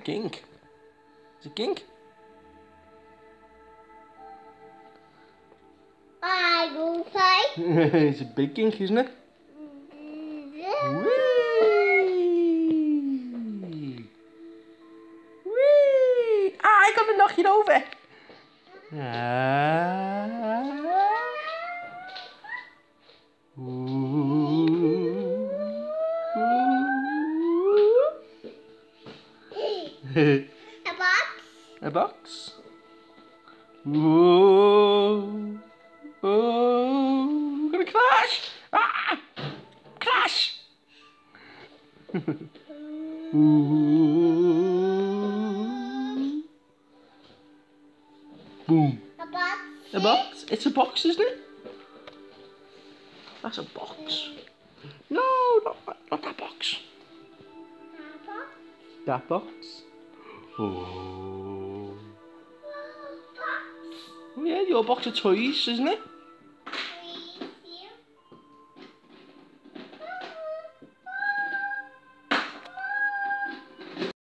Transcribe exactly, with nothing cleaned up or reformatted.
gink. Is it gink? I will play. It's a big gink, isn't it? Whee! Whee! Ah, ik kan er nog je over. Ah. Ooh. A box. A box. Whoa. Oh, I'm gonna crash! Ah! Crash! Ooh. Boom. A box. A box? It's a box, isn't it? That's a box. No, not, not that box. A box. That box. Oh. Box. Yeah, your box of toys, isn't it?